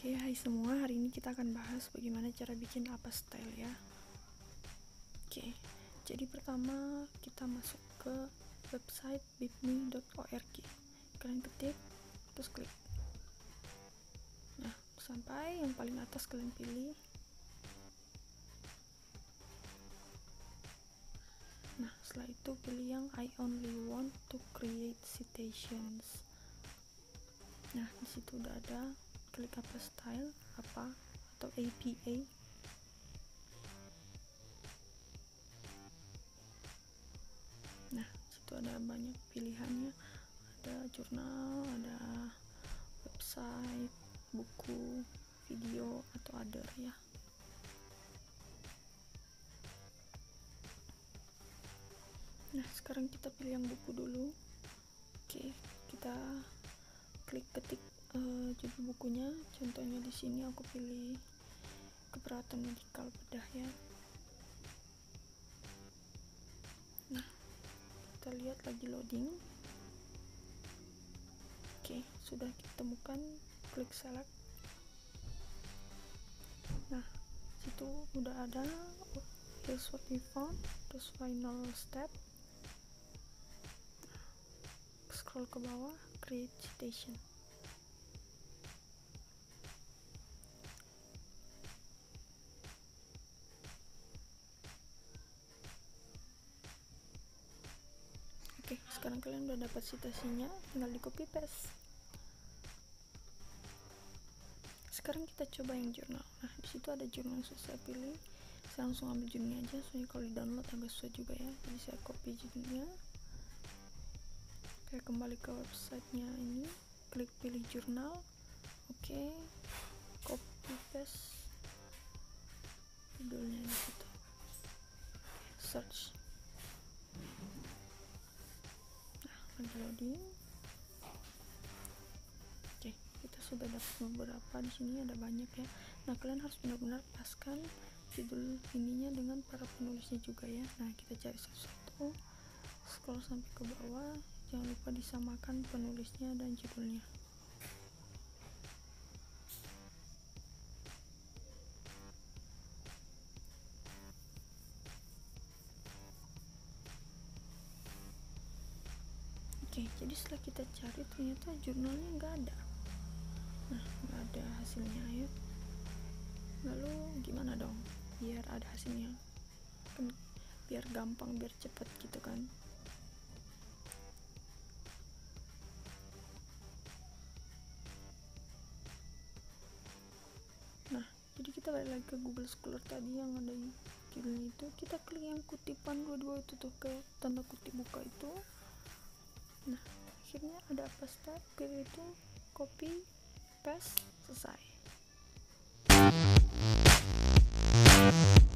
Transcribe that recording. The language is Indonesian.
Oke, hai semua. Hari ini kita akan bahas bagaimana cara bikin apa style ya. Oke, jadi pertama kita masuk ke website bit.me.org. Kalian ketik, terus klik. Nah, sampai yang paling atas kalian pilih. Nah, setelah itu pilih yang I only want to create citations. Nah, disitu udah ada. Klik apa style, apa atau APA. Nah, situ ada banyak pilihannya. Ada jurnal, ada website, buku, video, atau other ya. Nah, sekarang kita pilih yang buku dulu. Oke, kita klik ketik judul bukunya. Contohnya di sini aku pilih keperawatan medikal bedah ya. Nah, kita lihat lagi loading. Oke, sudah kita temukan, klik select. Nah, situ udah ada here's what we found, terus final step. Scroll ke bawah, create citation. Oke, sekarang kalian udah dapat citasinya, tinggal di copy paste. Sekarang kita coba yang jurnal. Nah, disitu ada jurnal yang saya pilih. Saya langsung ambil judulnya aja, soalnya kalau di download agak susah juga ya. Jadi saya copy judulnya. Oke, kembali ke websitenya ini, klik pilih jurnal. Oke, copy paste judulnya di situ. Search. Nah, lagi loading. Oke, kita sudah dapat beberapa. Di sini ada banyak ya. Nah, kalian harus benar-benar paskan judul ininya dengan para penulisnya juga ya. Nah, kita cari satu-satu, scroll sampai ke bawah. Jangan lupa disamakan penulisnya dan judulnya. Oke, jadi setelah kita cari ternyata jurnalnya nggak ada. Nah, nggak ada hasilnya ya. Lalu gimana dong biar ada hasilnya? Kan biar gampang, biar cepet gitu kan. Nah, jadi kita balik lagi ke Google Scholar tadi yang ada di judulnya itu. Kita klik yang kutipan dua-dua itu tuh, ke tanda kutip buka itu. Nah, akhirnya ada apa step, klik itu, copy, paste, selesai.